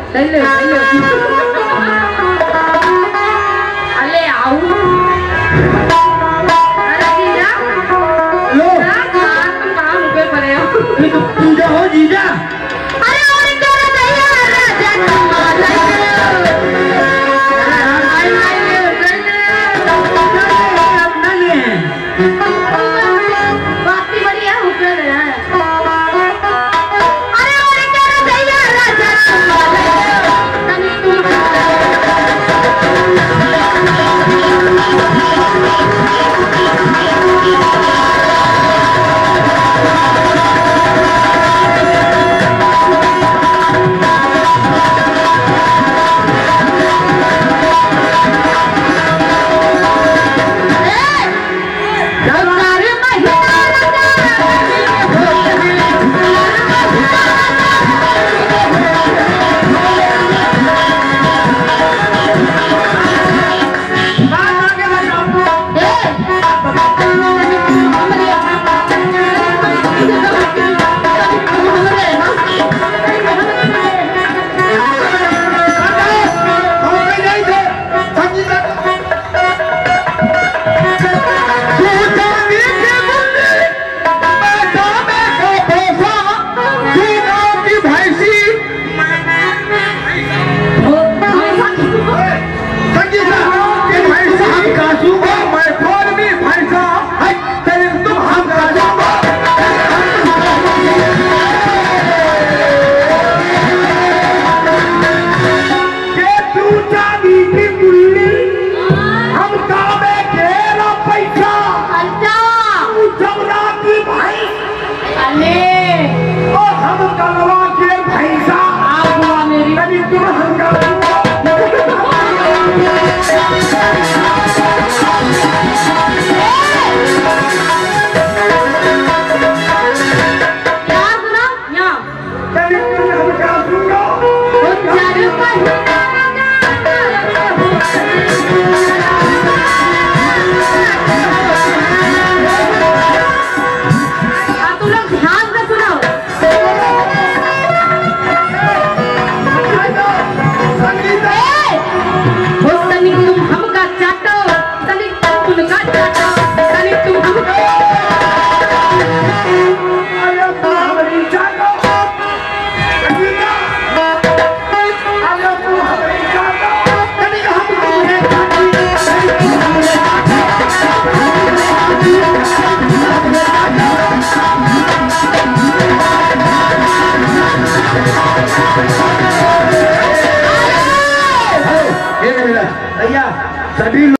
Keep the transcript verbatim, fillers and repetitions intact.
ले ले ले अले आओ अरे जीजा लो कहाँ रुके पड़े हो ये तो पूजा हो जीजा अरे और कर दैया राजा कमाल आई आई अपना ले बाती बढ़िया ऊपर है अरे और कर दैया राजा कमाल तनी तुम भैया सभी